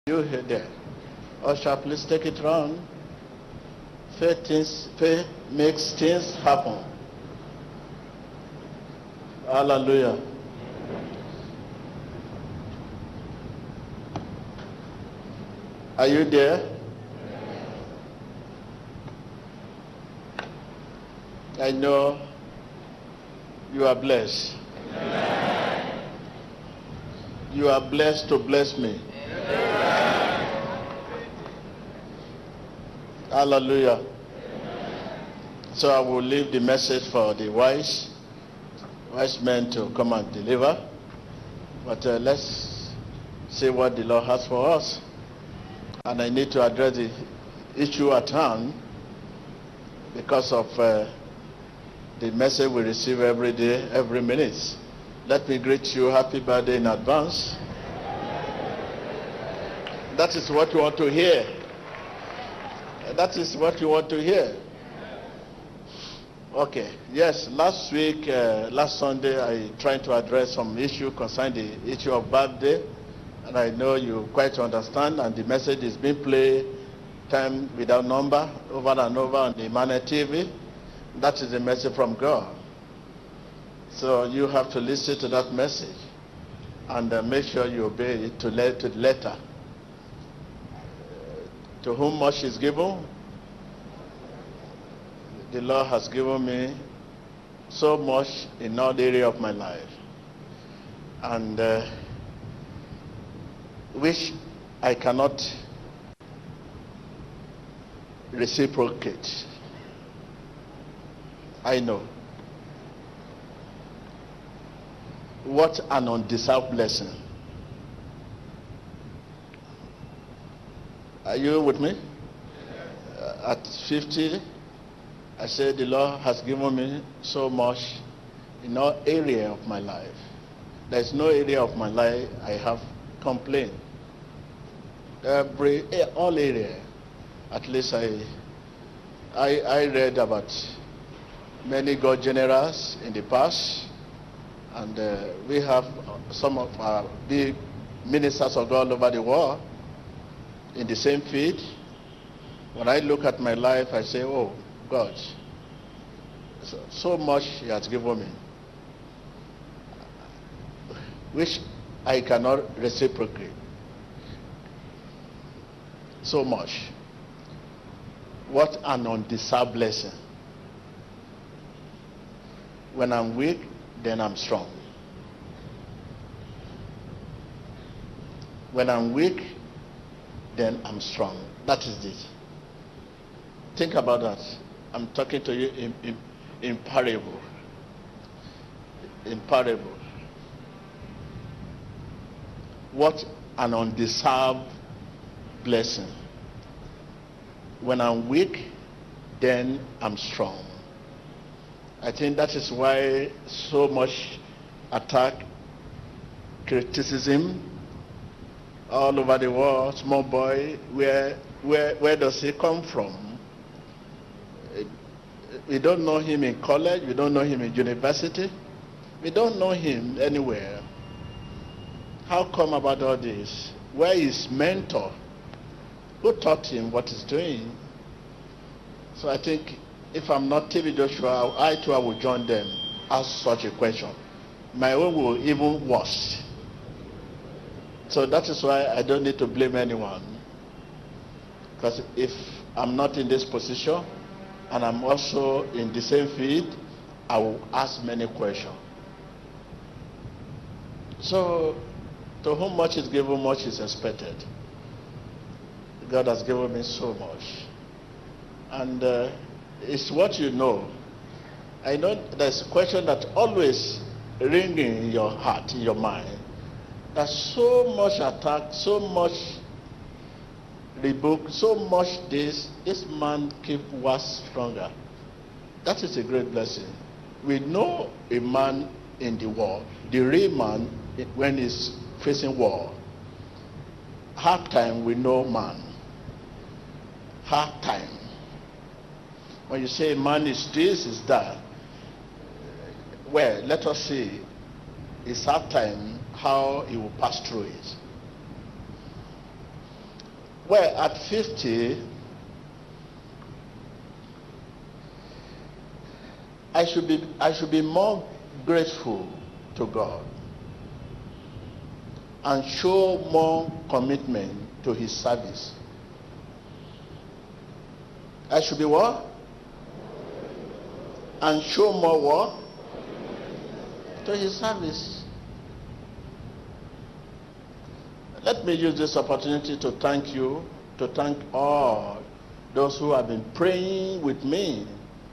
You hear there. Usher, please take it round. Faith makes things happen. Hallelujah. Are you there? I know you are blessed. You are blessed to bless me. Hallelujah. So I will leave the message for the wise men to come and deliver. But let's see what the Lord has for us. And I need to address the issue at hand because of the message we receive every day, every minute. Let me greet you happy birthday in advance. That is what you want to hear. That is what you want to hear. Okay. Yes, last week, last Sunday, I tried to address some issue concerning the issue of birthday. And I know you quite understand. And the message is being played time without number, over and over on the Manna TV. That is the message from God. So you have to listen to that message and make sure you obey it to the letter. To whom much is given, the Lord has given me so much in all area of my life, and which I cannot reciprocate. I know. What an undeserved blessing. Are you with me? At 50, I said the Lord has given me so much in all area of my life. There is no area of my life I have complained. All area. At least I read about many God generals in the past, and we have some of our big ministers of God all over the world in the same field. When I look at my life, I say, oh God, so much He has given me, which I cannot reciprocate. So much. What an undeserved blessing. When I'm weak, then I'm strong. When I'm weak, then I'm strong. That is it. Think about that. I'm talking to you in parable. In parable. What an undeserved blessing. When I'm weak, then I'm strong. I think that is why so much attack, criticism, all over the world. Small boy, where does he come from? We don't know him in college, we don't know him in university, we don't know him anywhere. How come about all this? Where is mentor? Who taught him what he's doing? So I think if I'm not TV Joshua, I too will join them, ask such a question. My own will even worse. So that is why I don't need to blame anyone. Because if I'm not in this position, and I'm also in the same field, I will ask many questions. So, to whom much is given, much is expected. God has given me so much. And it's what you know. I know there's a question that always ringing in your heart, in your mind. There's so much attack, so much rebuke, so much this man keep worse stronger. That is a great blessing. We know a man in the war, the real man when he's facing war. Hard time we know man. Hard time. When you say man is this, is that, well, let us see. It's hard time how he will pass through it. Well, at 50, I should be more grateful to God and show more commitment to his service. I should be what? And show more what? To his service. Let me use this opportunity to thank you, to thank all those who have been praying with me,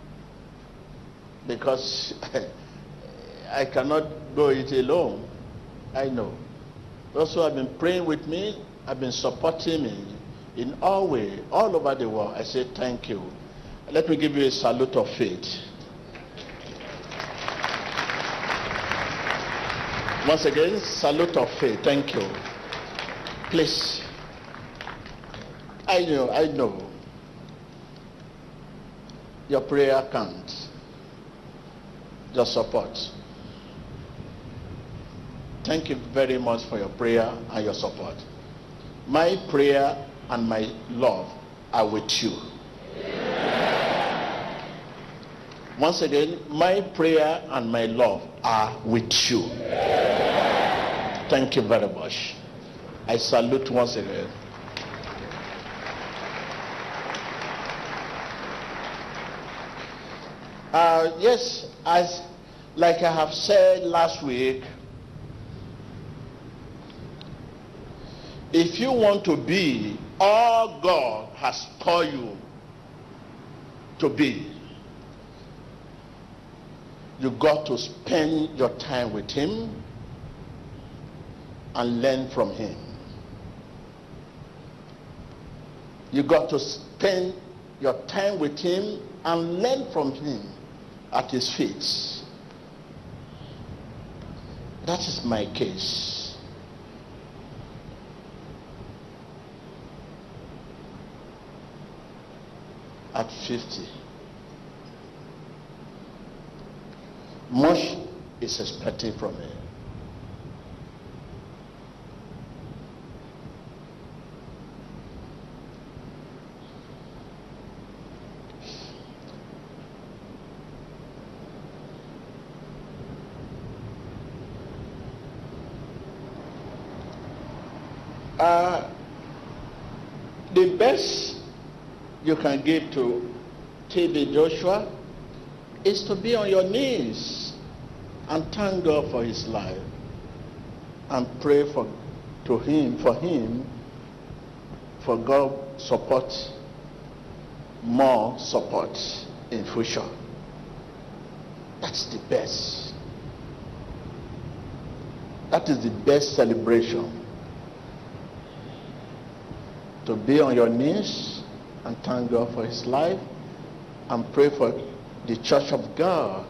because I cannot go it alone. I know. Those who have been praying with me have been supporting me in all ways, all over the world. I say thank you. Let me give you a salute of faith. Once again, salute of faith. Thank you. Please. I know. Your prayer counts. Your support. Thank you very much for your prayer and your support. My prayer and my love are with you. Once again, my prayer and my love are with you. Thank you very much. I salute once again. Yes, like I have said last week, if you want to be all God has called you to be, you got to spend your time with him and learn from him. You got to spend your time with him and learn from him at his feet. That is my case. At 50, much is expected from me. The best you can give to TB Joshua is to be on your knees and thank God for his life and pray for God support, more support in future. That's the best. That is the best celebration. To be on your knees and thank God for his life and pray for the church of God.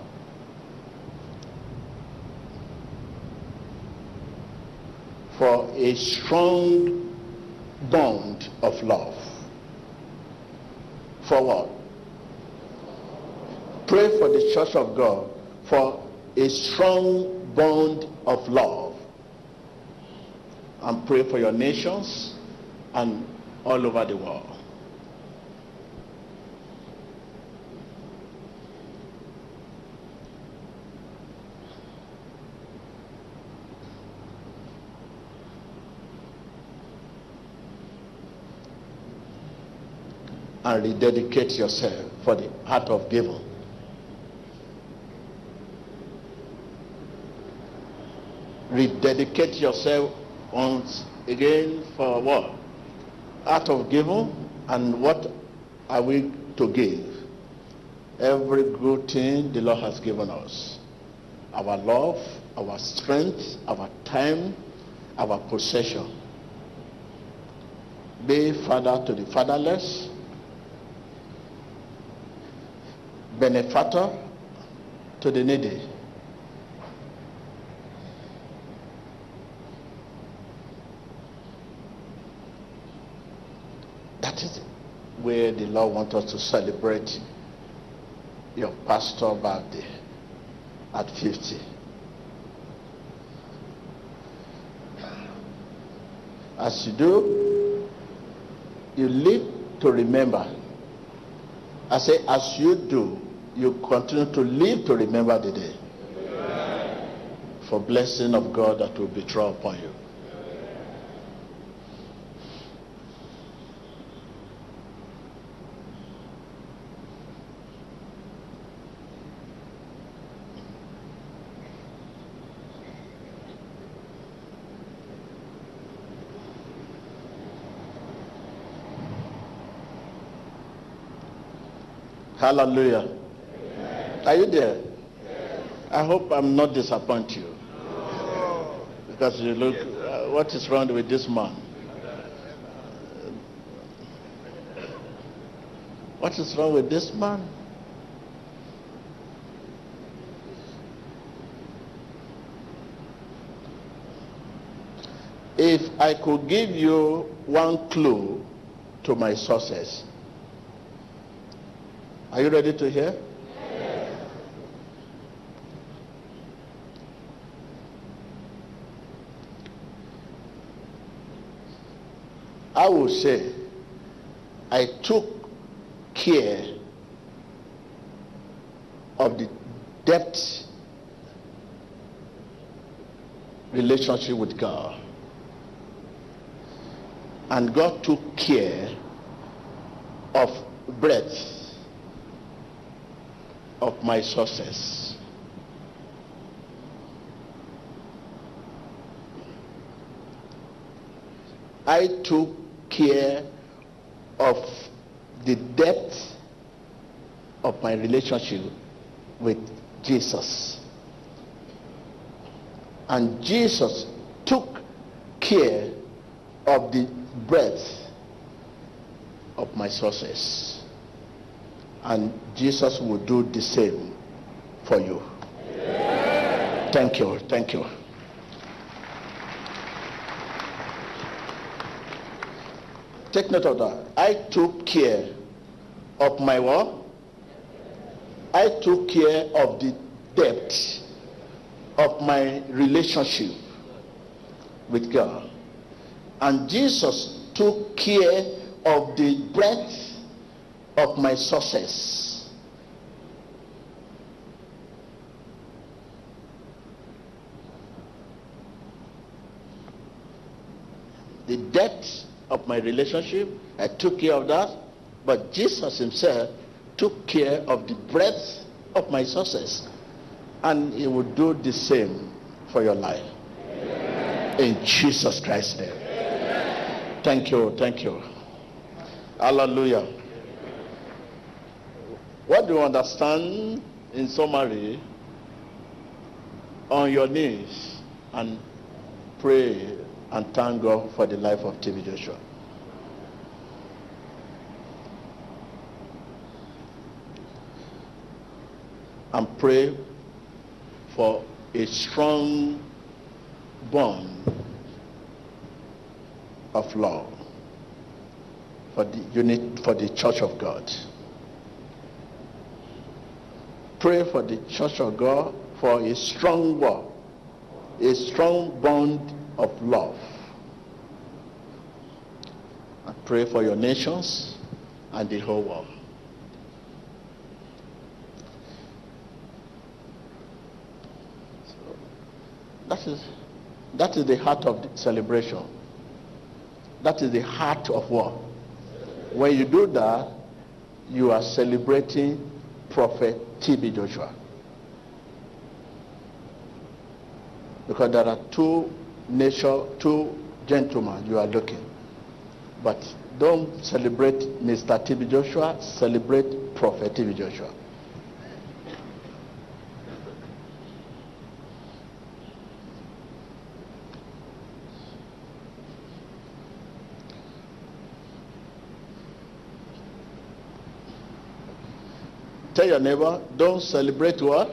For a strong bond of love. For what? Pray for the church of God for a strong bond of love. And pray for your nations and all over the world. And rededicate yourself for the heart of giving. Rededicate yourself once again for what? Heart of giving. And what are we to give? Every good thing the Lord has given us. Our love, our strength, our time, our possession. Be father to the fatherless, benefactor to the needy. That is where the Lord wants us to celebrate your pastor birthday at 50. As you do, you live to remember. I say, as you do, you continue to live to remember the day. For blessing of God that will be thrown upon you. Hallelujah. Amen. Are you there? Yes. I hope I'm not disappointing you. No. Because you look, what is wrong with this man? What is wrong with this man? If I could give you one clue to my success, are you ready to hear? Yes. I will say I took care of the depth relationship with God, and God took care of breadth of my success. I took care of the depth of my relationship with Jesus. And Jesus took care of the breadth of my success. And Jesus will do the same for you. Yeah. Thank you. Thank you. Take note of that. I took care of my what? I took care of the depth of my relationship with God. And Jesus took care of the breadth of my success. The depth of my relationship, I took care of that, but Jesus himself took care of the breadth of my success, and he will do the same for your life. Amen. In Jesus Christ's name. Amen. Thank you. Thank you. Hallelujah. What do you understand in summary? On your knees and pray and thank God for the life of TB Joshua. And pray for a strong bond of love for the Church of God. Pray for the Church of God for a strong work, a strong bond of love. And pray for your nations and the whole world. So that is the heart of the celebration. That is the heart of war. When you do that, you are celebrating Prophet TB Joshua. Because there are two gentlemen you are looking. But don't celebrate Mr. TB Joshua, celebrate Prophet TB Joshua. Tell your neighbor, don't celebrate what?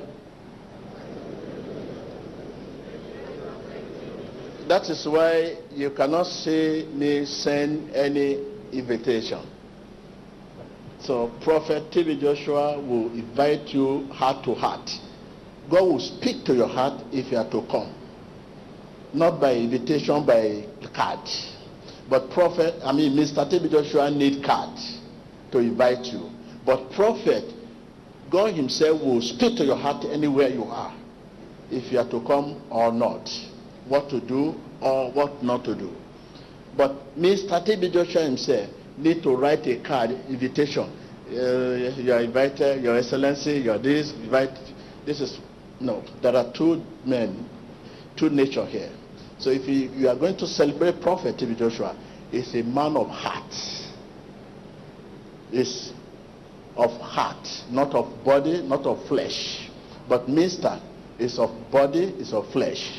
That is why you cannot see me send any invitation. So Prophet TB Joshua will invite you heart to heart. God will speak to your heart if you are to come. Not by invitation, by card. But prophet, Mr. TB Joshua need card to invite you. But prophet, God himself will speak to your heart anywhere you are, if you are to come or not, what to do or what not to do. But Mr. TB Joshua himself need to write a card, invitation. You are invited, Your Excellency, you are this, invite. This is, no, there are two men, two nature here. So if you are going to celebrate Prophet TB Joshua, he's a man of heart. Is of heart, not of body, not of flesh. But Mr. is of body, is of flesh.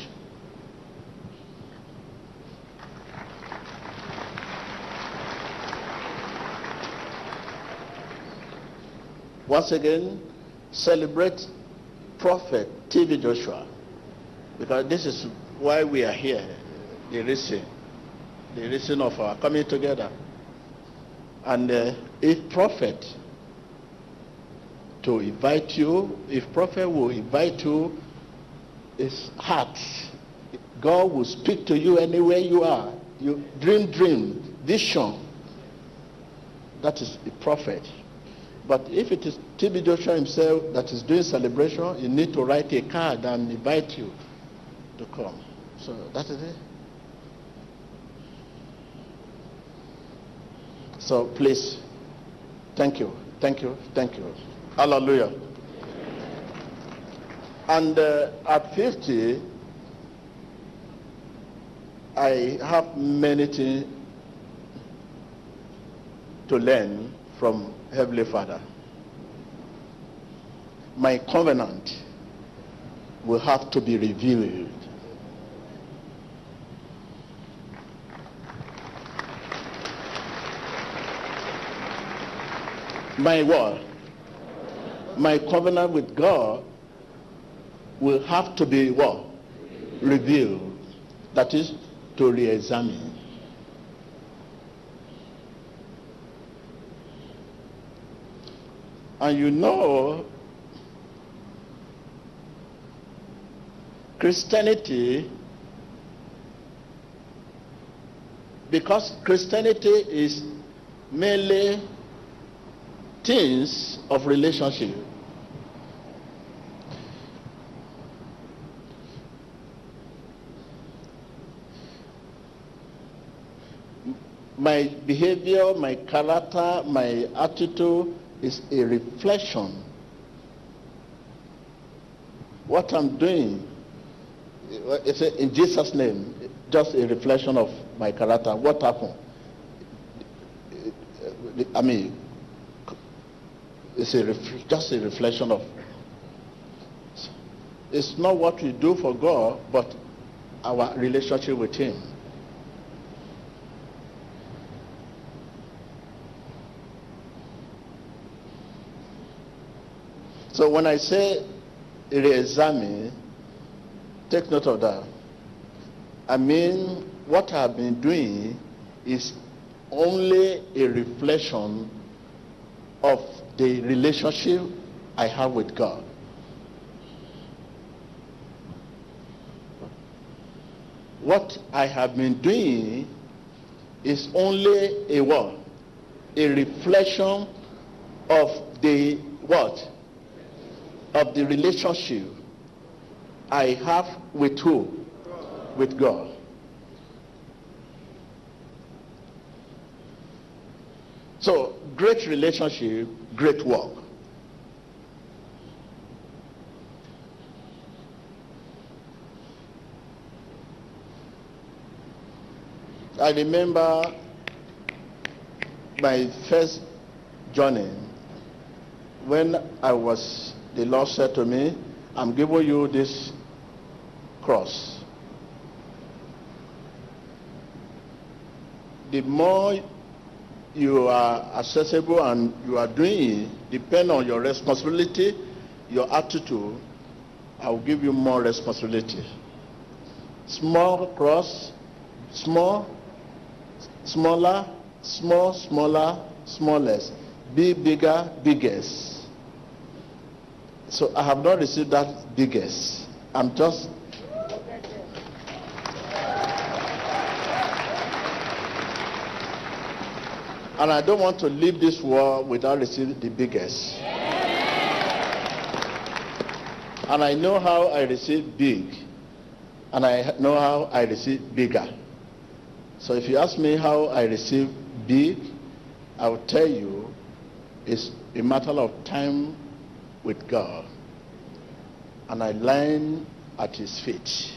Once again, celebrate Prophet TB Joshua, because this is why we are here, the reason of our coming together. And if prophet to invite you, if prophet will invite you, his heart, God will speak to you anywhere you are. You dream, vision. That is a prophet. But if it is TB Joshua himself that is doing celebration, you need to write a card and invite you to come. So that is it. So please, thank you. Hallelujah. And at 50, I have many things to learn from Heavenly Father. My covenant will have to be revealed. My word, my covenant with God will have to be what? Revealed. That is, to re-examine. And you know, Christianity, because Christianity is mainly things of relationship. My behavior, my character, my attitude is a reflection. What I'm doing, in Jesus' name, just a reflection of my character. What happened? It's just a reflection of. It's not what we do for God, but our relationship with Him. So when I say re-examine, take note of that. I mean, what I've been doing is only a reflection of the relationship I have with God. What I have been doing is only a what? A reflection of the what? Of the relationship I have with who? With God. So, great relationship, great work. I remember my first journey when the Lord said to me, I'm giving you this cross. The more you are accessible and you are doing it, depend on your responsibility, your attitude, I will give you more responsibility. Small cross, small, smaller, small, smaller, smallest, big, bigger, biggest. So I have not received that biggest. I'm just. And I don't want to leave this world without receiving the biggest. And I know how I receive big. And I know how I receive bigger. So if you ask me how I receive big, I will tell you it's a matter of time with God. And I learn at his feet.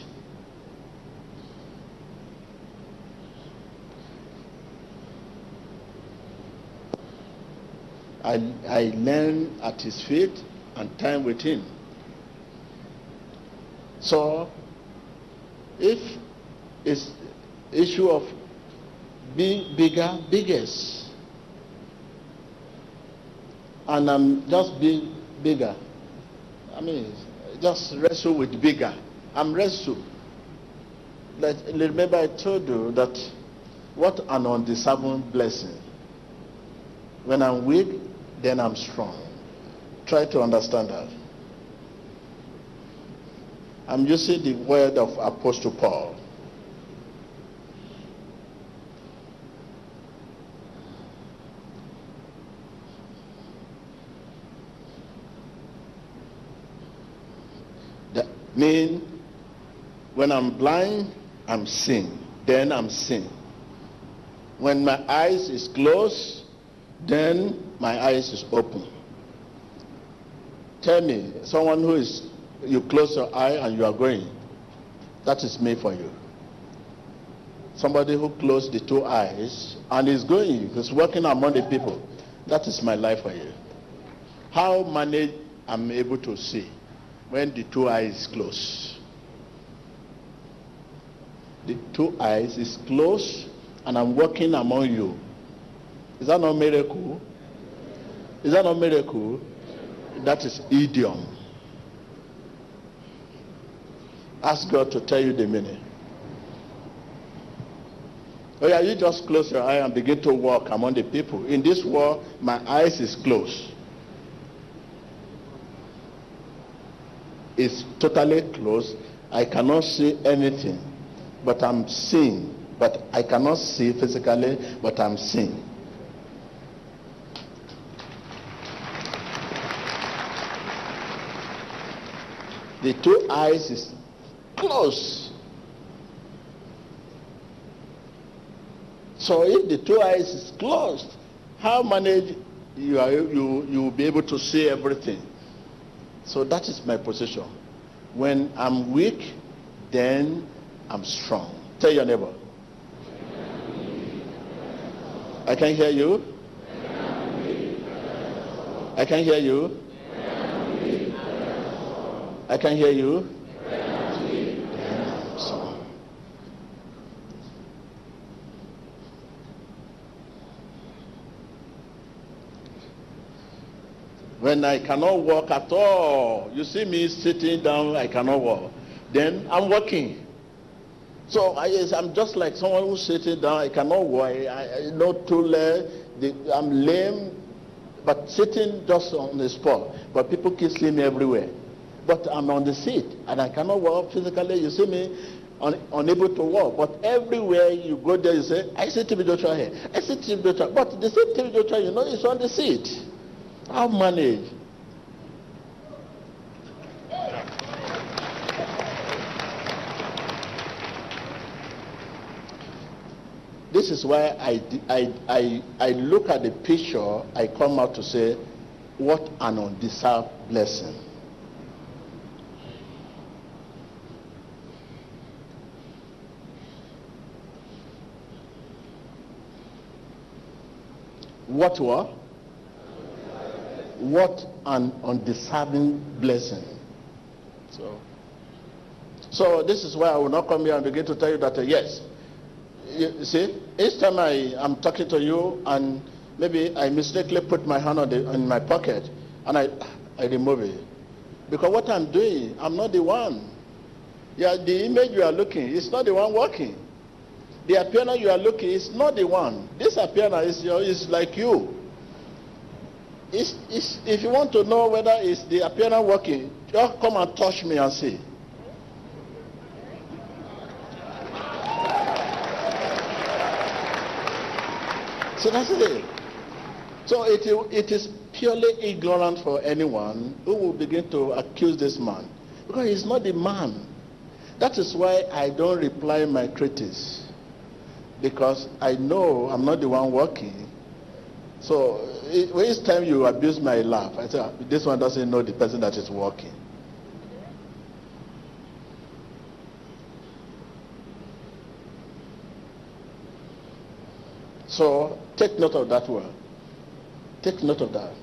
I learn at his feet and time with him. So if it's issue of being bigger, biggest, and I'm just being bigger, I mean, just wrestle with bigger. I'm wrestle. Remember I told you that what an undeserved blessing. When I'm weak, then I'm strong. Try to understand that. I'm using the word of Apostle Paul. That means when I'm blind, I'm seeing. Then I'm seeing. When my eyes is closed, then my eyes is open. Tell me, someone who is, you close your eye and you are going, that is me for you. Somebody who closed the two eyes and is going, is working among the people, that is my life for you. How manage I'm able to see when the two eyes close? The two eyes is closed and I'm working among you. Is that not miracle? Is that not miracle? That is idiom. Ask God to tell you the meaning. Oh yeah, you just close your eye and begin to walk among the people. In this world, my eyes is closed. It's totally closed. I cannot see anything, but I'm seeing. But I cannot see physically, but I'm seeing. The two eyes is closed. So if the two eyes is closed, how manage you will be able to see everything? So that is my position. When I'm weak, then I'm strong. Tell your neighbor. I can hear you. I can hear you. I can hear you. When I cannot walk at all, you see me sitting down, I cannot walk. Then I'm walking. So I'm just like someone who's sitting down, I cannot walk. I not too late. I'm lame, but sitting just on the spot. But people keep seeing me everywhere. But I'm on the seat and I cannot walk physically. You see me unable to walk. But everywhere you go there, you say, I see TB Joshua here. I see TB Joshua. But the same TB Joshua, you know, is on the seat. How manage? This is why I look at the picture, I come out to say, what an undeserved blessing. What were? What an undeserving blessing. So this is why I will not come here and begin to tell you that yes. You see, each time I am talking to you and maybe I mistakenly put my hand in my pocket and I remove it. Because what I'm doing, I'm not the one. Yeah, the image you are looking is not the one working. The appearance you are looking is not the one. This appearance is like you. If you want to know whether it's the appearance working, just come and touch me and see. So that's it. So it is purely ignorant for anyone who will begin to accuse this man, because he's not the man. That is why I don't reply my critics, because I know I'm not the one working. So each time you abuse my laugh, I say, this one doesn't know the person that is working. So take note of that word. Take note of that.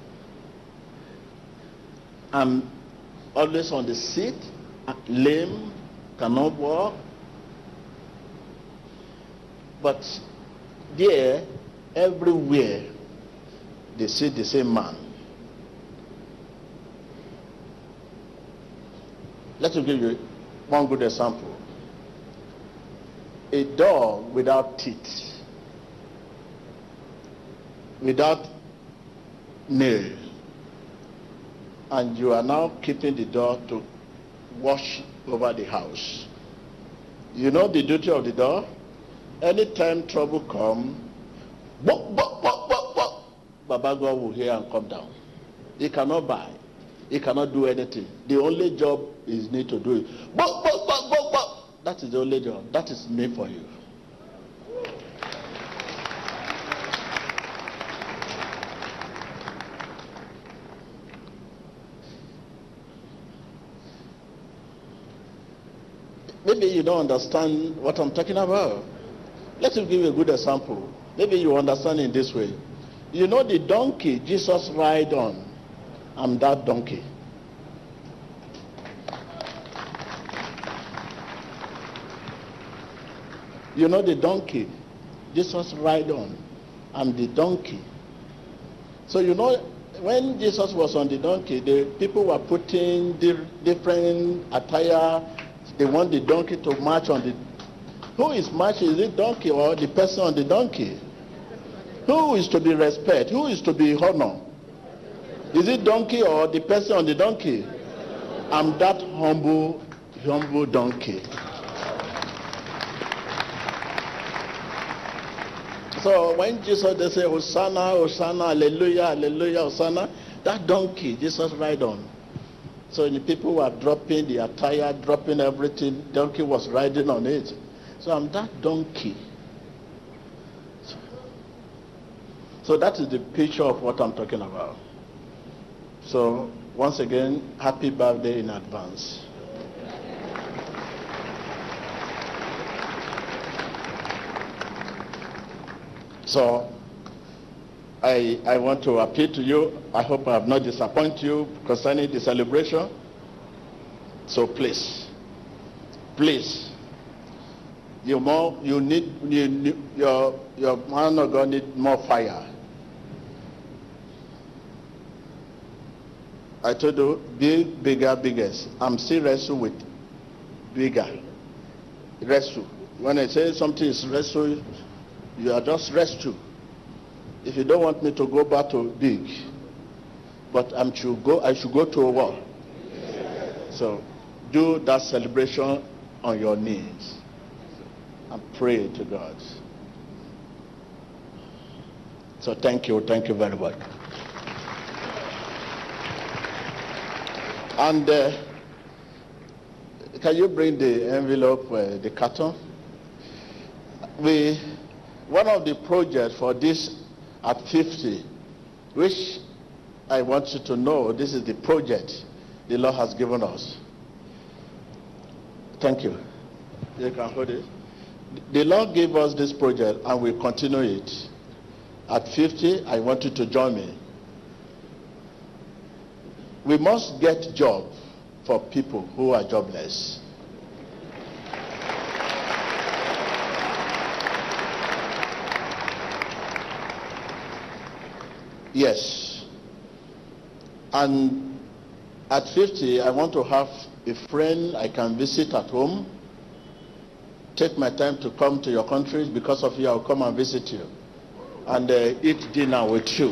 I'm always on the seat, lame, cannot walk. But there, everywhere, they see the same man. Let me give you one good example. A dog without teeth, without nail, and you are now keeping the dog to watch over the house. You know the duty of the dog? Anytime trouble comes, Baba God will hear and come down. He cannot buy. He cannot do anything. The only job is need to do it. That is the only job. That is made for you. Maybe you don't understand what I'm talking about. Let me give you a good example. Maybe you understand in this way. You know the donkey Jesus ride on? I'm that donkey. You know the donkey Jesus ride on? I'm the donkey. So you know when Jesus was on the donkey, the people were putting different attire. They want the donkey to march on the... Who is marching? Is it donkey or the person on the donkey? Who is to be respected? Who is to be honored? Is it donkey or the person on the donkey? I'm that humble donkey. So when Jesus, they say, Hosanna, Hosanna, Hallelujah, Hallelujah, Hosanna, that donkey, Jesus ride on. So the people were dropping the attire, dropping everything. Donkey was riding on it. So I'm that donkey. So that is the picture of what I'm talking about. So once again, happy birthday in advance. So I want to appeal to you. I hope I have not disappointed you concerning the celebration. So please, your man of God need more fire. I told you, big, bigger, biggest. I'm still wrestle with bigger. Wrestle. When I say something is wrestle, you are just wrestle. If you don't want me to go back to big, but I should go to a war. So do that celebration on your knees and pray to God. So thank you very much. And can you bring the envelope, the carton? One of the projects for this at 50, which I want you to know, this is the project the Lord has given us. Thank you. You can hold it. The Lord gave us this project and we continue it. At 50, I want you to join me. We must get job for people who are jobless. Yes. And at 50, I want to have a friend I can visit at home. Take my time to come to your country. Because of you, I'll come and visit you. And eat dinner with you.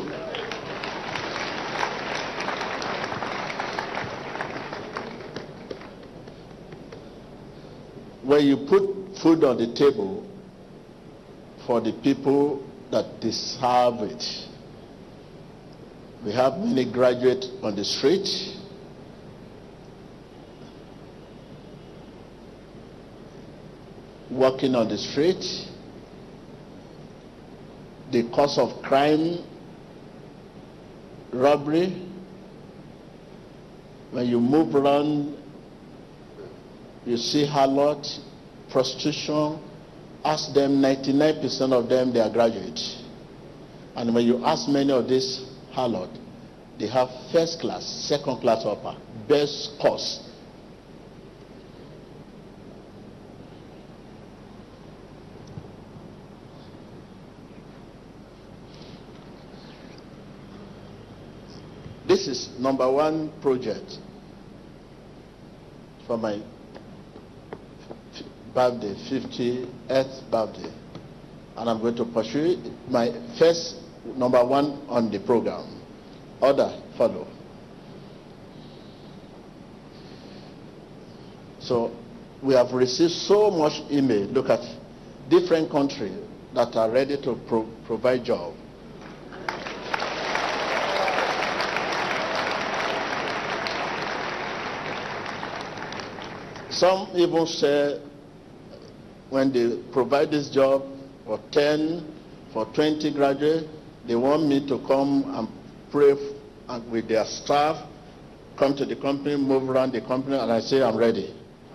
When you put food on the table for the people that deserve it. We have many graduates on the street. Walking on the street. The cause of crime, robbery. When you move around, you see harlot, prostitution. Ask them, 99% of them, they are graduates. And when you ask many of these harlot, they have first class, second class upper, best course. This is number one project for my birthday, 50th birthday. And I'm going to pursue it. My first number one on the program. Other follow. So we have received so much email. Look at different countries that are ready to provide jobs. Some even say when they provide this job for 10, for 20 graduates, they want me to come and pray with their staff, come to the company, move around the company, and I say I'm ready.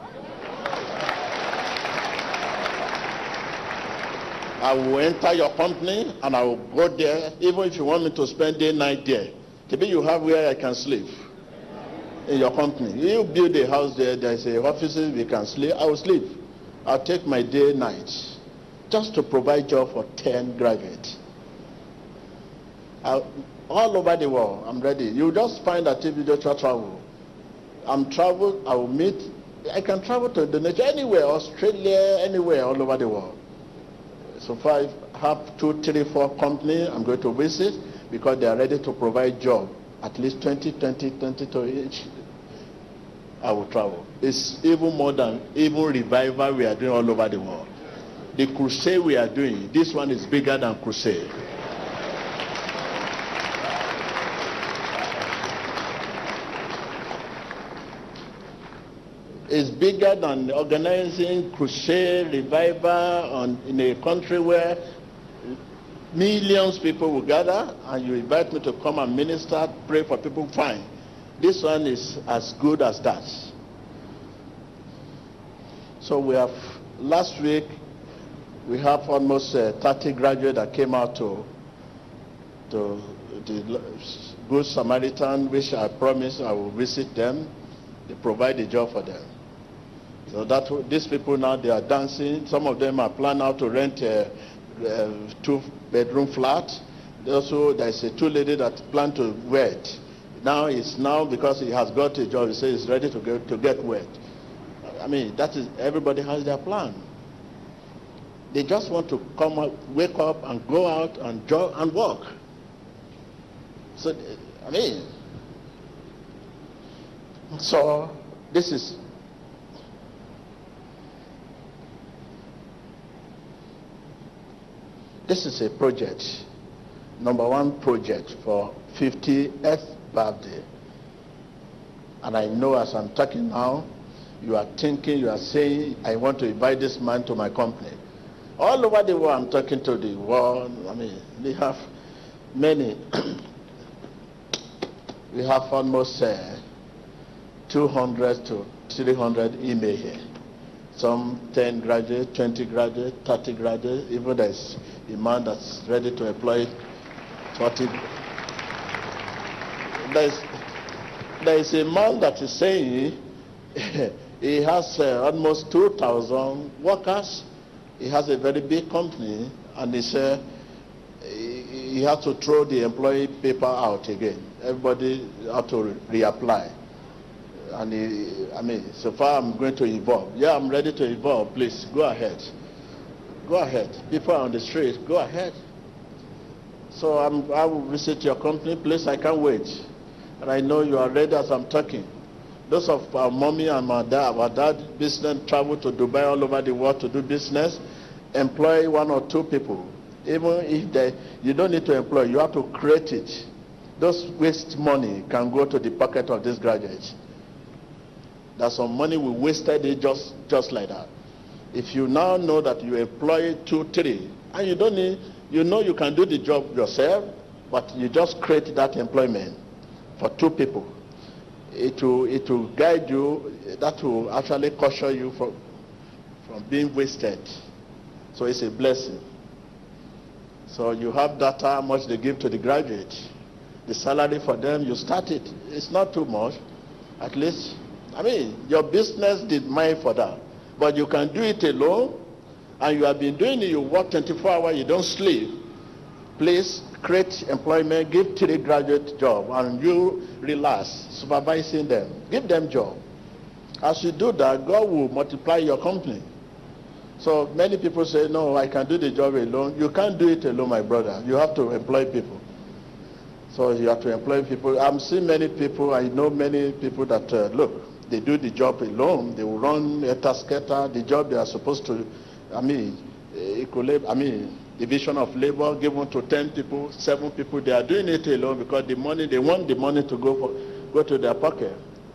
I will enter your company and I will go there, even if you want me to spend day, night there. Maybe you have where I can sleep. In your company, you build a house there, there's a offices we can sleep, I will sleep. I'll take my day, night, just to provide job for 10 graduates. All over the world, I'm ready. You just find that if you just travel. I'm travel, I will meet, I can travel to Indonesia, anywhere, Australia, anywhere, all over the world. So far, I have 2, 3, 4 companies I'm going to visit because they are ready to provide job. At least 20 to each, I will travel. It's even more than even revival we are doing all over the world. The crusade we are doing, this one is bigger than crusade. It's bigger than organizing crusade, revival in a country where millions of people will gather, and you invite me to come and minister, pray for people, fine. This one is as good as that. So we have, last week, we have almost 30 graduates that came out to the Good Samaritan, which I promised I will visit them. They provide a job for them. So that these people now, they are dancing. Some of them are planning out to rent a 2-bedroom flat. Also, there's a 2 lady that plan to wed. Now because he has got a job, he says he's ready to get wed. I mean, that is, everybody has their plan. They just want to come up, wake up and go out and jog and walk. So, I mean, so this is a project, number one project for 50th birthday. And I know as I'm talking now, you are thinking, you are saying, I want to invite this man to my company. All over the world, I'm talking to the world. I mean, we have many. We have almost 200 to 300 email here. Some 10 graduates, 20 graduates, 30 graduates. Even there's a man that's ready to employ 40. There is a man that is saying he has almost 2,000 workers. He has a very big company, and he said he has to throw the employee paper out again. Everybody have to reapply. And I mean, so far I'm going to evolve. Yeah, I'm ready to evolve. Please, go ahead. Go ahead. People on the street, go ahead. So I will visit your company. Please, I can't wait. And I know you are ready as I'm talking. Those of our mommy and our dad business travel to Dubai, all over the world to do business, employ 1 or 2 people. Even if you don't need to employ, you have to create it. Those waste money can go to the pocket of these graduates. There's some money we wasted it just like that. If you now know that you employ 2, 3, and you don't need, you know you can do the job yourself, but you just create that employment for 2 people. It will guide you. That will actually caution you from being wasted. So it's a blessing. So you have data, how much they give to the graduate. The salary for them, you start it. It's not too much. At least, I mean, your business did mine for that. But you can do it alone, and you have been doing it. You work 24 hours, you don't sleep. Please create employment, give 3 graduate job, and you relax, supervising them. Give them job. As you do that, God will multiply your company. So many people say, no, I can do the job alone. You can't do it alone, my brother. You have to employ people. So you have to employ people. I'm seeing many people, I know many people that, look, they do the job alone. They will run a tasketa, the job they are supposed to, division of labor given to 10 people, 7 people. They are doing it alone because the money, they want the money to go to their pocket.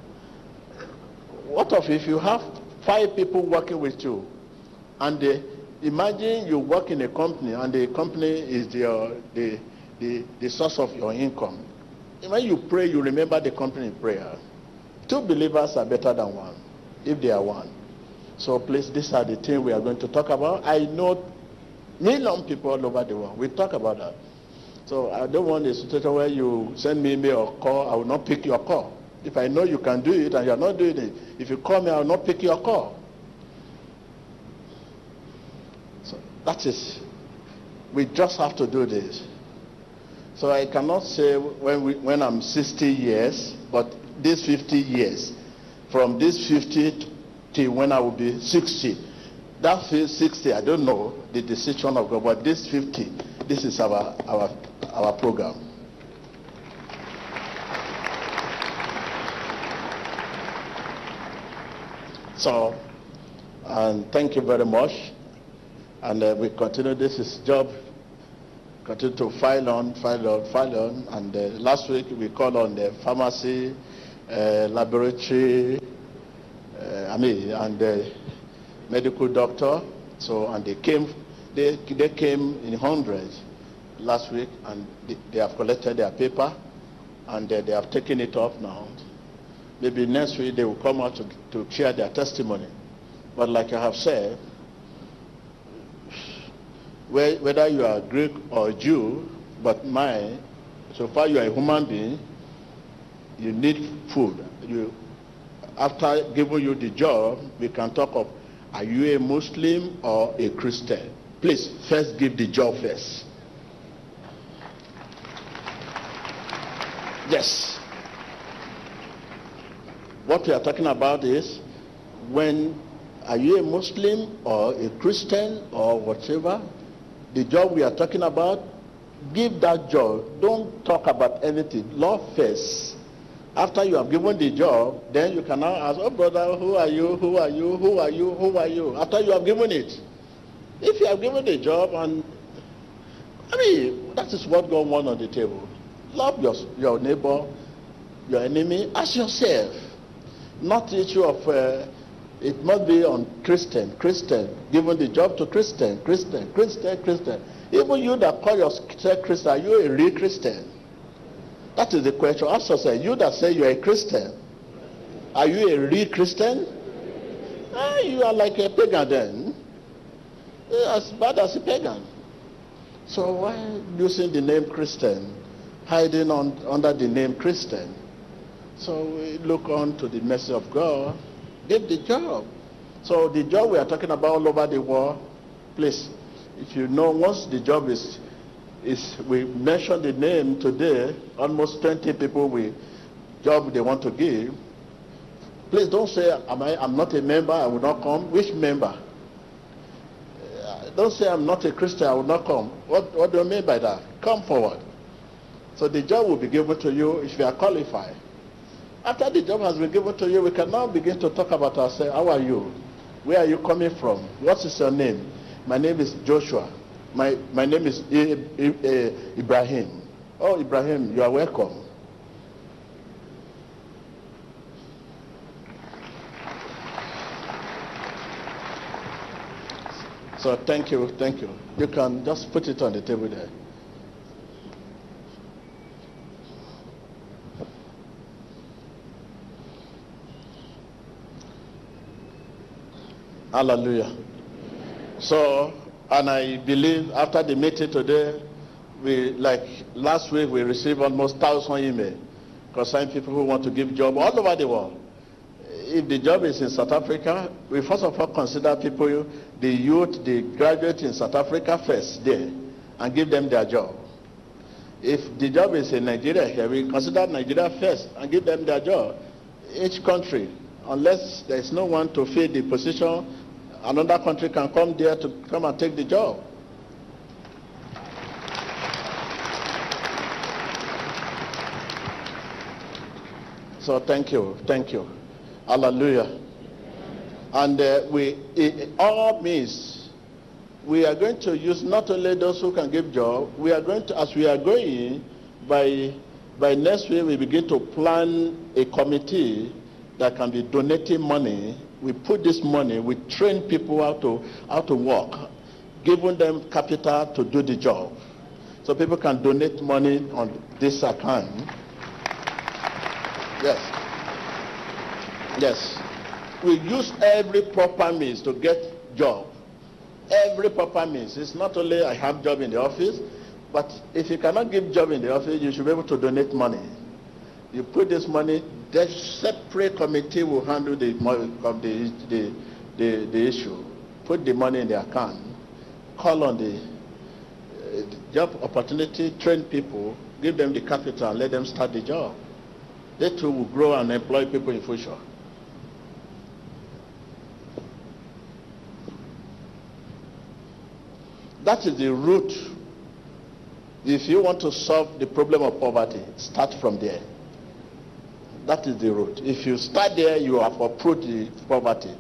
What if you have 5 people working with you, and imagine you work in a company, and the company is the source of your income. When you pray, you remember the company in prayer. 2 believers are better than 1, if they are 1. So please, these are the things we are going to talk about. I know million people all over the world. We talk about that. So I don't want a situation where you send me email or call, I will not pick your call. If I know you can do it and you are not doing it, if you call me, I will not pick your call. So that is, we just have to do this. So I cannot say when I'm 60 years, but these 50 years, from this 50 to when I will be 60, that 60, I don't know the decision of God, but this 50, this is our program. So, and thank you very much. And we continue. This is job. Continue to file on. And last week we called on the pharmacy, laboratory, and the medical doctor. So, and they came in hundreds last week, and they have collected their paper, and they have taken it off now. Maybe next week they will come out to share their testimony. But like I have said, whether you are Greek or Jew, but so far you are a human being, you need food. After giving you the job, we can talk of, are you a Muslim or a Christian? Please, first give the job first. Yes. What we are talking about is, are you a Muslim or a Christian or whatever? The job we are talking about, give that job. Don't talk about anything. Love first. After you have given the job, then you can now ask, oh brother, who are you? Who are you? Who are you? Who are you? After you have given it. If you have given the job, and that is what God wants on the table. Love your neighbor, your enemy, as yourself. Not the issue of, it must be on Christian, giving the job to Christian. Even you that call yourself Christian, are you a real Christian? That is the question. Ask yourself, you that say you are a Christian, are you a real Christian? You are like a pagan then. As bad as a pagan. So why using the name Christian, hiding under the name Christian? So we look on to the mercy of God, give the job. So the job we are talking about all over the world, please, if you know, once the job is we mentioned the name today, almost 20 people job they want to give. Please don't say, I'm not a member, I will not come. Which member? Don't say I'm not a Christian, I will not come. What do you mean by that? Come forward. So the job will be given to you if you are qualified. After the job has been given to you, we can now begin to talk about ourselves. How are you? Where are you coming from? What is your name? My name is Joshua. My name is Ibrahim. Oh, Ibrahim, you are welcome. So thank you, thank you. You can just put it on the table there. Hallelujah. So, and I believe after the meeting today, like last week, we received almost 1,000 emails concerning people who want to give job all over the world. If the job is in South Africa, we first of all consider people, the youth, the graduates in South Africa first there, and give them their job. If the job is in Nigeria here, we consider Nigeria first and give them their job. Each country, unless there is no one to fill the position, another country can come there to come and take the job. So thank you, thank you. Hallelujah. And all means, we are going to use not only those who can give job, we are going to, as we are going, by next week we begin to plan a committee that can be donating money. We put this money, we train people how to work, giving them capital to do the job. So people can donate money on this account. Yes. Yes. We use every proper means to get job. Every proper means. It's not only I have job in the office, but if you cannot give job in the office, you should be able to donate money. You put this money, the separate committee will handle the issue. Put the money in the account. Call on the job opportunity, train people, give them the capital, and let them start the job. They too will grow and employ people in future. That is the root. If you want to solve the problem of poverty, start from there. That is the root. If you start there, you have uprooted the poverty.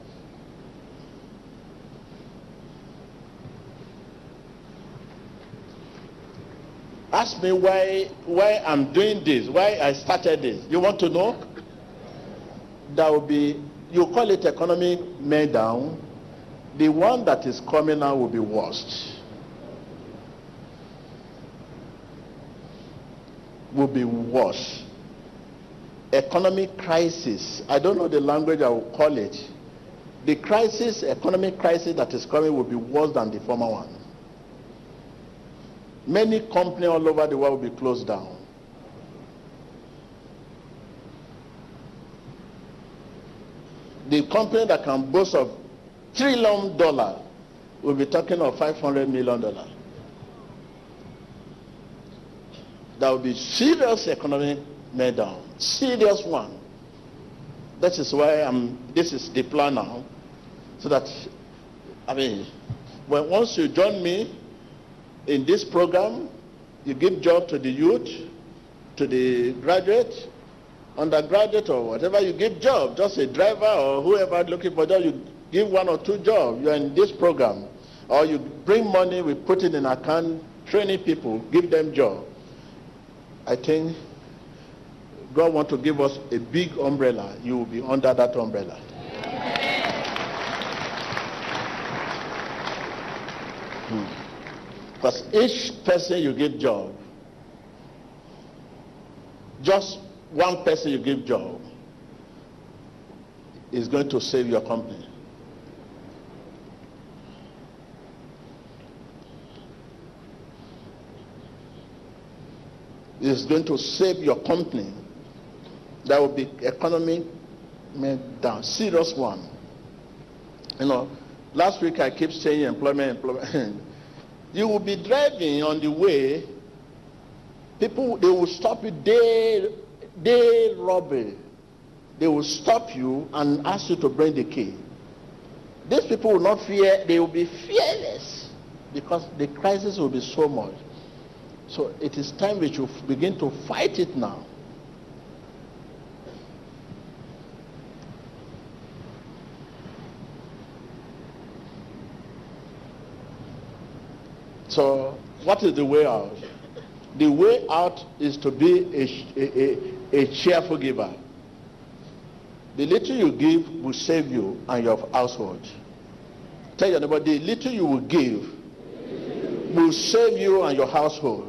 Ask me why I'm doing this, why I started this. You want to know? That will be, you call it economic meltdown. The one that is coming now will be worst. Will be worse. Economic crisis. I don't know the language I will call it. The crisis, economic crisis that is coming will be worse than the former one. Many companies all over the world will be closed down. The company that can boast of $1 trillion will be talking of $500 million. There will be serious economic meltdown. Serious one. That is why this is the plan now. So that, once you join me in this program, you give job to the youth, to the graduate, undergraduate or whatever, you give job, just a driver or whoever looking for job, you give 1 or 2 jobs, you are in this program. Or you bring money, we put it in account, training people, give them job. I think God wants to give us a big umbrella. You will be under that umbrella. Because each person you give job, just one person you give job, is going to save your company. It's going to save your company. That will be economic meltdown, serious one. You know, last week I keep saying employment. You will be driving on the way, people, they will stop you, they robbery. They will stop you and ask you to bring the key. These people will not fear, they will be fearless because the crisis will be so much. So it is time we should begin to fight it now. So what is the way out? The way out is to be a cheerful giver. The little you give will save you and your household. Tell your neighbor, the little you will give will save you and your household.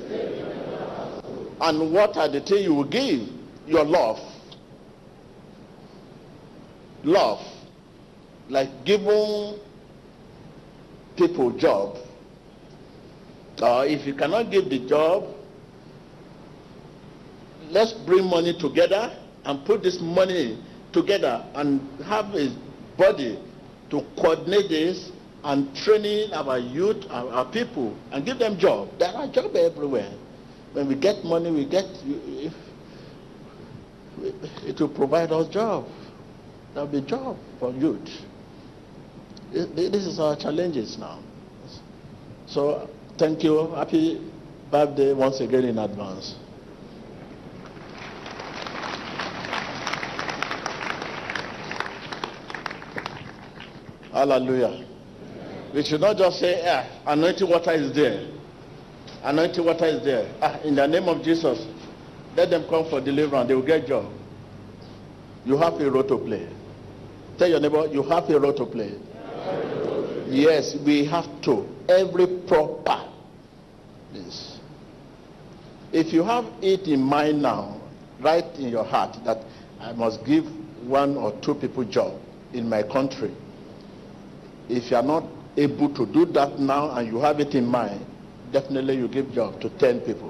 And what are the things you will give? Your love. Love. Like giving people job. Or if you cannot give the job, let's bring money together and put this money together and have a body to coordinate this and training our youth, our people, and give them job. There are jobs everywhere. When we get money, it will provide us job. There will be job for youth. This is our challenges now. So thank you. Happy birthday once again in advance. Hallelujah. We should not just say, anointing water is there. Anointing water is there. In the name of Jesus, let them come for deliverance. They will get job. You have a role to play. Tell your neighbor, you have a role to play. Yes, we have to. Every proper. Yes. If you have it in mind now, right in your heart, that I must give 1 or 2 people job in my country. If you are not able to do that now and you have it in mind, definitely you give job to 10 people.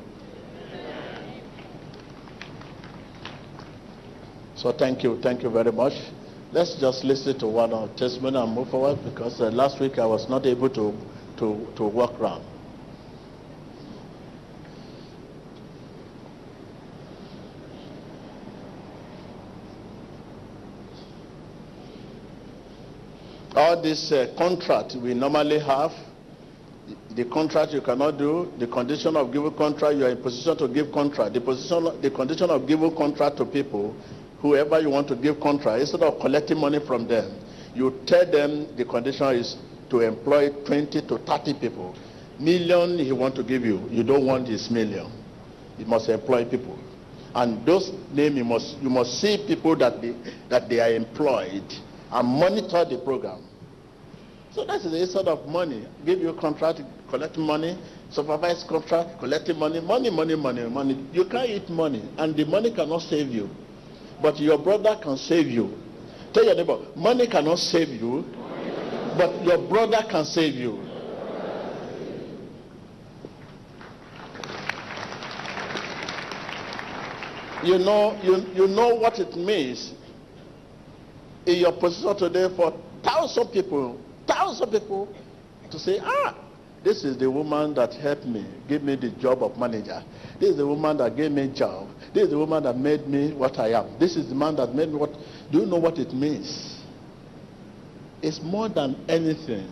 So thank you very much. Let's just listen to one of testimony and move forward, because last week I was not able to walk around. All this contract we normally have, the contract you cannot do, the condition of giving contract, you are in position to give contract. The condition of giving contract to people, whoever you want to give contract, instead of collecting money from them, you tell them the condition is to employ 20 to 30 people. Million he want to give you, you don't want his million. You must employ people. And those names, you must see people that they are employed and monitor the program. So that is the sort of money. Give you a contract, collect money, supervise contract, collecting money. You can't eat money, and the money cannot save you. But your brother can save you. Tell your neighbor, money cannot save you, but your brother can save you. You know what it means in your position today for thousands of people to say, this is the woman that helped me, give me the job of manager. This is the woman that gave me a job. This is the woman that made me what I am. This is the man that made me what. Do you know what it means? It's more than anything.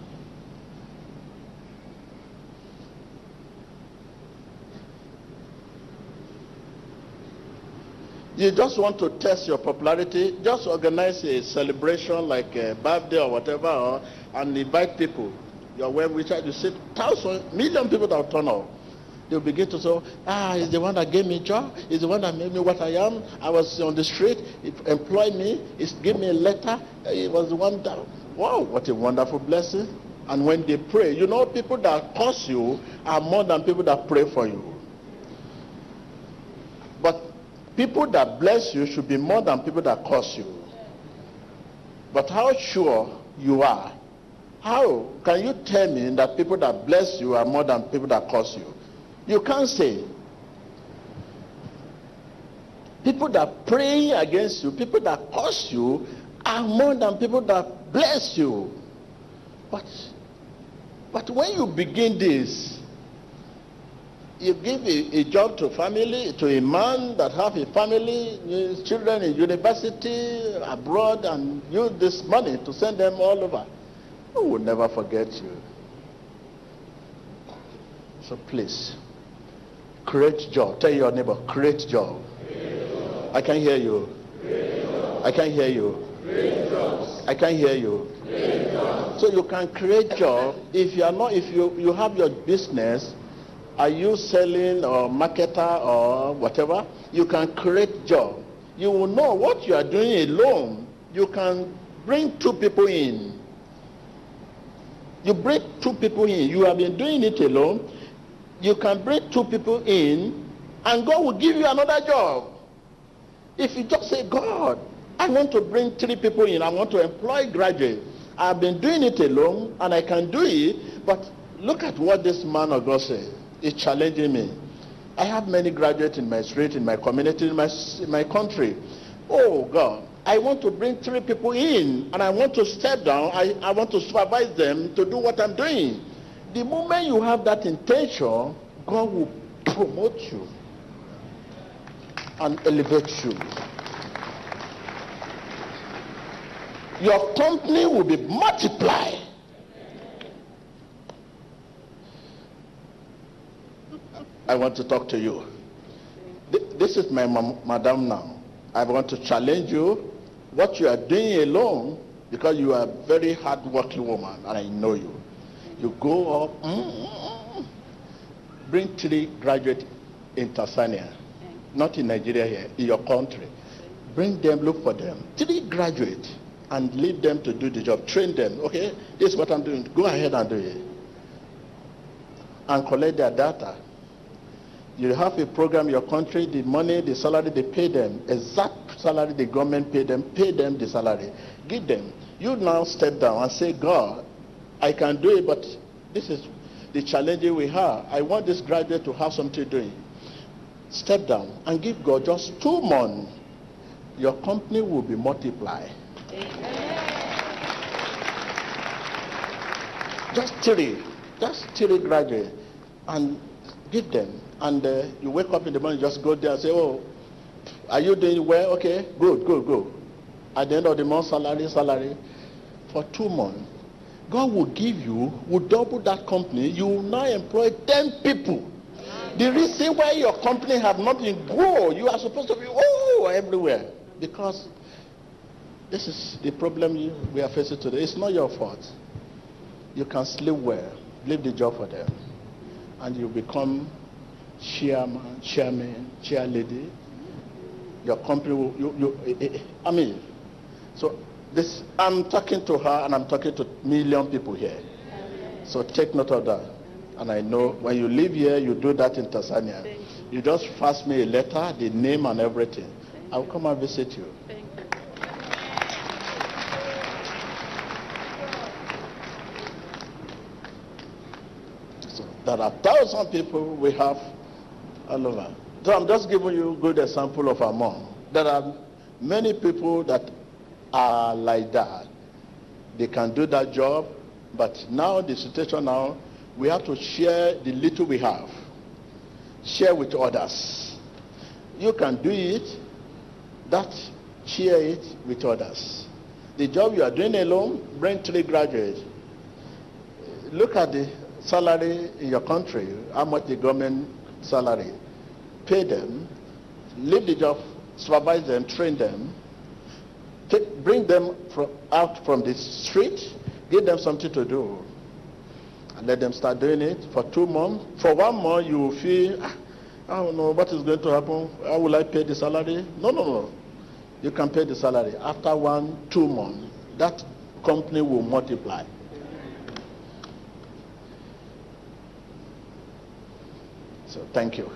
You just want to test your popularity, just organize a celebration like a birthday or whatever, and invite people. You're well wished. You see thousands, million people that will turn up. They'll begin to say, he's the one that gave me a job. He's the one that made me what I am. I was on the street. He employed me. He gave me a letter. He was the one that, wow, what a wonderful blessing. And when they pray, you know, people that curse you are more than people that pray for you. But people that bless you should be more than people that curse you. But how sure you are? How can you tell me that people that bless you are more than people that curse you? You can't say. People that pray against you, people that curse you, are more than people that bless you. But when you begin this, you give a job to family, to a man that have a family, his children in university, abroad, and use this money to send them all over. Who will never forget you? So please, create job. Tell your neighbor, create job. I can't hear you. I can't hear you. I can't hear you. So you can create job. If you are not, if you have your business, are you selling or marketer or whatever, you can create job. You will know what you are doing alone. You can bring 2 people in. You bring 2 people in. You have been doing it alone. You can bring 2 people in, and God will give you another job. If you just say, God, I want to bring 3 people in. I want to employ graduates. I've been doing it alone, and I can do it. But look at what this man of God said. It's challenging me. I have many graduates in my street, in my community, in my country. Oh, God, I want to bring 3 people in, and I want to step down. I want to supervise them to do what I'm doing. The moment you have that intention, God will promote you and elevate you. Your company will be multiplied. I want to talk to you. This is my madam now. I want to challenge you. What you are doing alone, because you are a very hard-working woman, and I know you. You go up, bring 3 graduates in Tanzania, not in Nigeria here, in your country. Bring them, look for them. 3 graduates, and leave them to do the job. Train them. Okay, this is what I'm doing. Go ahead and do it. And collect their data. You have a program in your country, the money, the salary, they pay them. Exact salary the government pay them the salary. Give them. You now step down and say, God, I can do it, but this is the challenge we have. I want this graduate to have something doing. Step down and give God just 2 months. Your company will be multiplied. Just 3 graduates, and give them. And you wake up in the morning, just go there and say, oh, are you doing well? Okay, good. At the end of the month, salary for 2 months. God will give you, will double that company. You will now employ 10 people. The reason why your company have not been grow, you are supposed to be everywhere. Because this is the problem we are facing today. It's not your fault. You can sleep well, leave the job for them, and you become chairman, chairlady. Your company will, so this, I'm talking to her, and I'm talking to million people here. So take note of that. And I know when you live here, you do that in Tanzania. You just fax me a letter, the name and everything. I'll come and visit you. So there are 1,000 people we have all over. So I'm just giving you a good example of among. There are many people that are like that. They can do that job, but now the situation now, we have to share the little we have. Share with others. You can do it, share it with others. The job you are doing alone, bring 3 graduates. Look at the salary in your country, how much the government salary. Pay them, leave the job, supervise them, train them, bring them out from the street, give them something to do, and let them start doing it for 2 months. For 1 month, you will feel, I don't know what is going to happen. How will I pay the salary? No. You can pay the salary. After 1-2 months, that company will multiply. So thank you.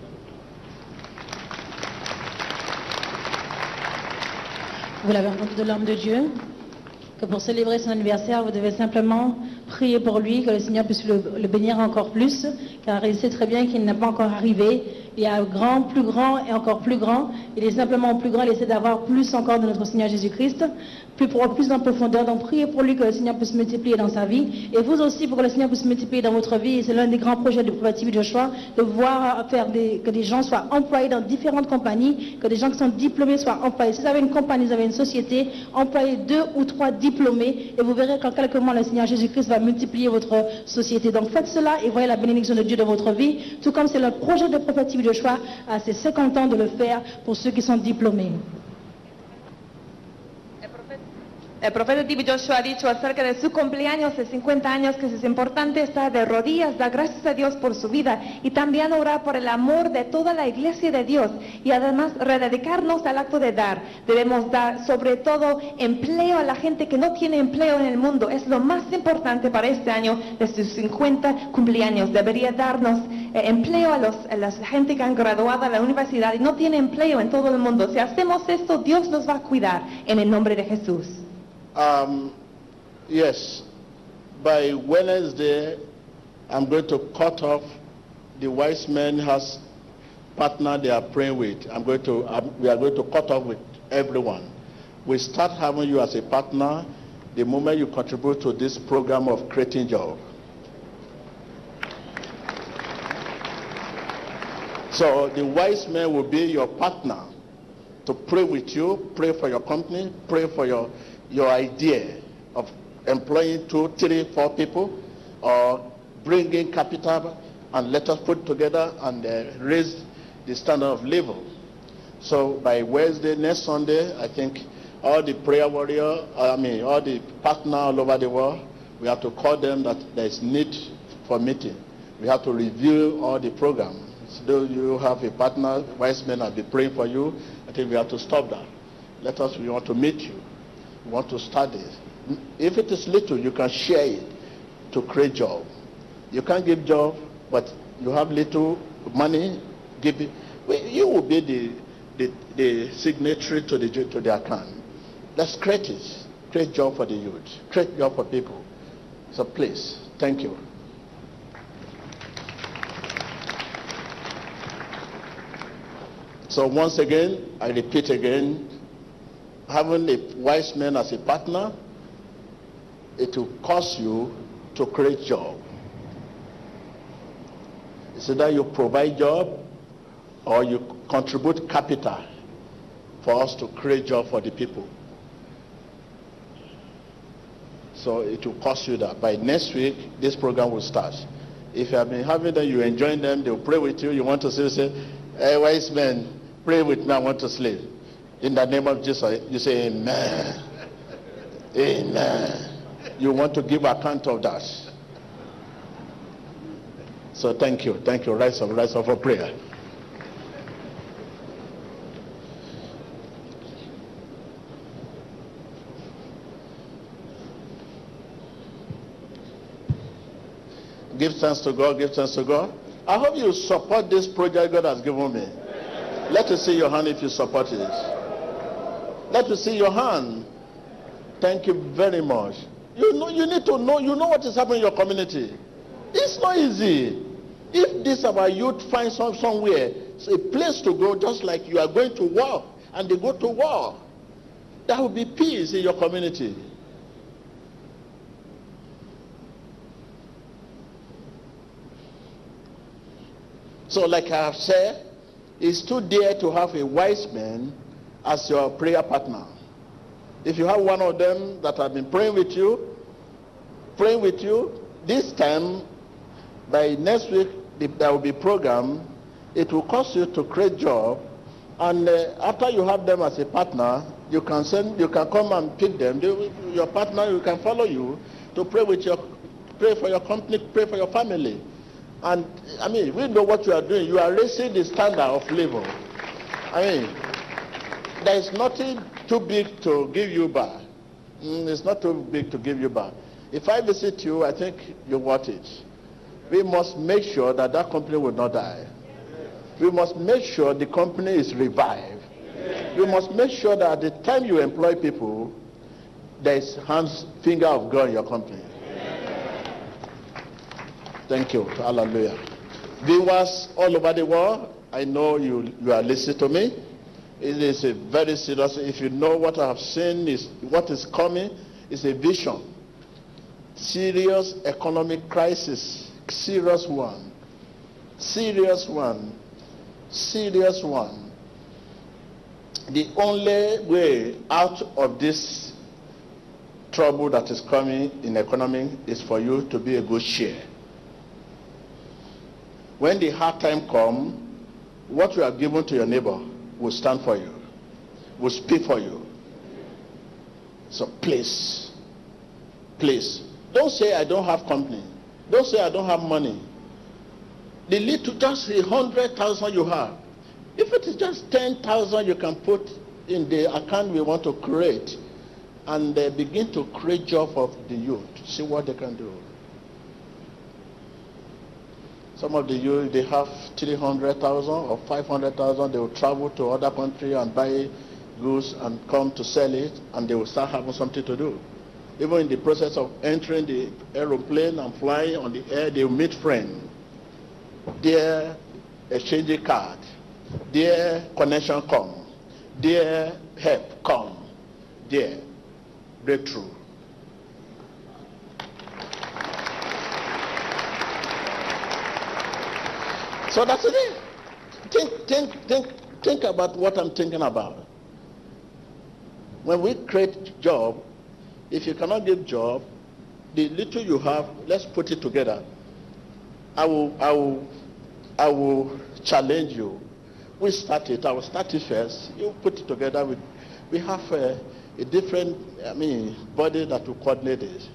Vous l'avez entendu de l'homme de Dieu, que pour célébrer son anniversaire, vous devez simplement prier pour lui, que le Seigneur puisse le bénir encore plus, car il sait très bien qu'il n'est pas encore arrivé. Il y a grand, plus grand et encore plus grand. Il est simplement plus grand, il essaie d'avoir plus encore de notre Seigneur Jésus-Christ, plus en profondeur. Donc priez pour lui que le Seigneur puisse multiplier dans sa vie. Et vous aussi, pour que le Seigneur puisse multiplier dans votre vie. Et c'est l'un des grands projets de Prophétie de Joshua, de voir que des gens soient employés dans différentes compagnies, que des gens qui sont diplômés soient employés. Si vous avez une compagnie, vous avez une société, employez 2 ou 3 diplômés, et vous verrez qu'en quelques mois, le Seigneur Jésus-Christ va multiplier votre société. Donc faites cela et voyez la bénédiction de Dieu dans votre vie, tout comme c'est le projet de Prophétie de Joshua à ses 50 ans de le faire pour ceux qui sont diplômés. El profeta TV Joshua ha dicho acerca de su cumpleaños de 50 años que es importante estar de rodillas, dar gracias a Dios por su vida y también orar por el amor de toda la iglesia de Dios y además rededicarnos al acto de dar. Debemos dar sobre todo empleo a la gente que no tiene empleo en el mundo. Es lo más importante para este año de sus 50 cumpleaños. Debería darnos empleo a la gente que han graduado a la universidad y no tiene empleo en todo el mundo. Si hacemos esto, Dios nos va a cuidar en el nombre de Jesús. Yes, by Wednesday, I'm going to cut off the wise men has partner they are praying with. We are going to cut off with everyone. We start having you as a partner the moment you contribute to this program of creating jobs. So the wise men will be your partner to pray with you, pray for your company, pray for your idea of employing 2, 3, 4 people or bringing capital and let us put together and raise the standard of living. So by Wednesday, next Sunday, I think all the prayer warriors, all the partners all over the world, we have to call them that there is need for meeting. We have to review all the programs. So you have a partner, wise men will be praying for you. I think we have to stop that. We want to meet you. We want to study. If it is little, you can share it to create job. You can't give job, but you have little money, give it. You will be the signatory to the account. Let's create it. Create job for the youth. Create job for people. So please, thank you. So once again, I repeat again, having a wise man as a partner, it will cost you to create job. It's either you provide job or you contribute capital for us to create job for the people. So it will cost you that. By next week, this program will start. If you have been having them, you enjoy them, they'll pray with you. You want to say, hey, wise men, pray with me, I want to sleep. In the name of Jesus, you say, amen. Amen. You want to give account of that. So thank you. Thank you. Rise up for prayer. Give thanks to God. Give thanks to God. I hope you support this project God has given me. Let us see your hand if you support it. Let us see your hand. Thank you very much. You need to know, what is happening in your community. It's not easy. If this our youth find somewhere, a place to go, just like you are going to war, and they go to war, there will be peace in your community. So like I have said, it's too dear to have a wise man as your prayer partner. If you have one of them that have been praying with you, this time, by next week, there will be program. It will cost you to create job, and after you have them as a partner, you can come and pick them. Your partner, you can follow you to pray for your company, pray for your family. And we know what you are doing. You are raising the standard of living. There is nothing too big to give you back. It's not too big to give you back. If I visit you, I think you want it. We must make sure that company will not die. We must make sure the company is revived. We must make sure that at the time you employ people, there is finger of God in your company. Thank you. Hallelujah. Viewers all over the world, I know you are listening to me. It is a very serious. If you know what I have seen, is what is coming is a vision. Serious economic crisis. Serious one. Serious one. Serious one. The only way out of this trouble that is coming in economy is for you to be a good share. When the hard time comes, what you have given to your neighbor will stand for you, will speak for you. So please, don't say I don't have company. Don't say I don't have money. The little, just 100,000 you have. If it is just 10,000 you can put in the account we want to create, and begin to create job for the youth. See what they can do. Some of the youth, they have 300,000 or 500,000. They will travel to other country and buy goods and come to sell it, and they will start having something to do. Even in the process of entering the aeroplane and flying on the air, they will meet friends. Their exchanging card, their connection come, their help come, their breakthrough. So that's it. Think about what I'm thinking about. When we create job, if you cannot give job, the little you have, let's put it together. I will challenge you. We start it. I will start it first. You put it together. We have a different, body that will coordinate it.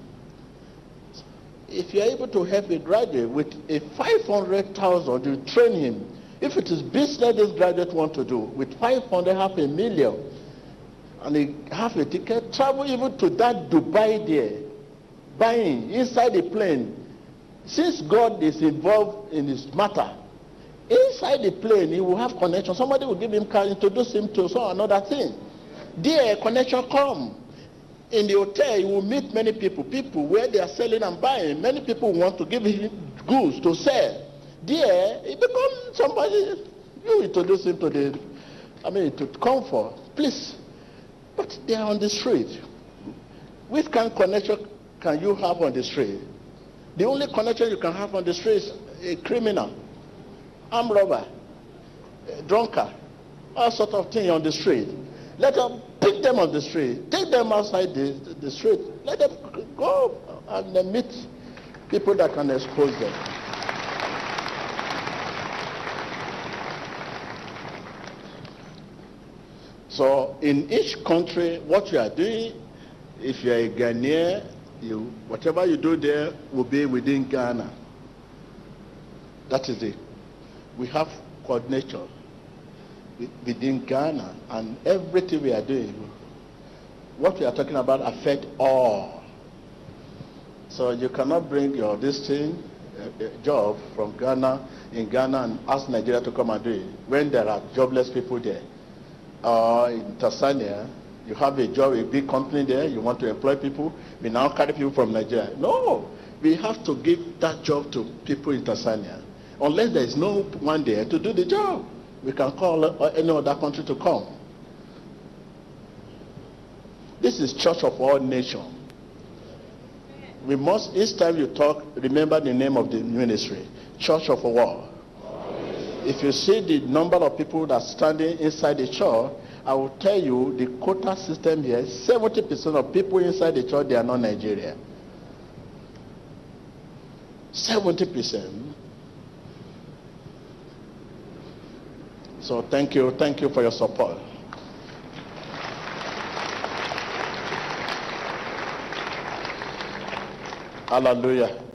If you are able to help a graduate with a 500,000, you train him. If it is business this graduate want to do, with 500, $500,000, and he have a ticket, travel even to that Dubai there, buying inside the plane. Since God is involved in this matter, inside the plane he will have connection. Somebody will give him car, introduce him to some another thing. There, connection come. In the hotel, you will meet many people where they are selling and buying. Many people want to give him goods to sell. There, it becomes somebody, you introduce him to to comfort. Please. But they are on the street. Which kind of connection can you have on the street? The only connection you can have on the street is a criminal, armed robber, a drunkard, all sorts of things on the street. Let them pick them on the street, take them outside the street, let them go and meet people that can expose them. So in each country, what you are doing, if you are a Ghanaian, whatever you do there will be within Ghana. That is it. We have coordination within Ghana, and everything we are doing, what we are talking about affect all. So you cannot bring your job from Ghana in Ghana and ask Nigeria to come and do it when there are jobless people there. In Tanzania, you have a job, a big company there, you want to employ people, we now carry people from Nigeria. No, we have to give that job to people in Tanzania. Unless there is no one there to do the job, we can call any other country to come. This is Church of all nations. We must, each time you talk, remember the name of the ministry, Church of what? If you see the number of people that are standing inside the church, I will tell you the quota system here, 70% of people inside the church, they are not Nigerian. 70%. So thank you for your support. Hallelujah.